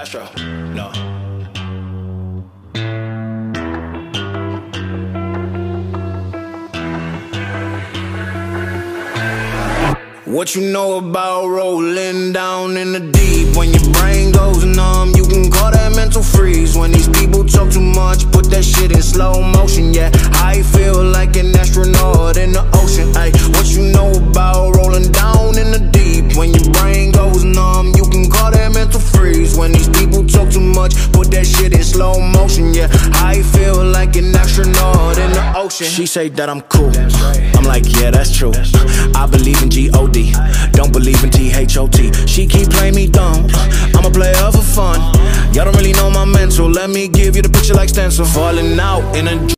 Astro, no. What you know about rolling down in the deep? When your brain goes numb, you can call that mental freeze. When these people talk too much, put that shit in slow motion. Yeah, I feel like an astronaut in the ocean. Ay, what you know about rolling down in the deep? When your brain goes numb, you can call that mental freeze. When these people talk too much, put that shit in slow motion. Yeah, I feel like an astronaut in the ocean. She say that I'm cool, I'm like, yeah, that's true. I believe in G-O-D, don't believe in T-H-O-T. She keep playing me dumb, I'm a player for fun. Y'all don't really know my mental, let me give you the picture like stencil. Falling out in a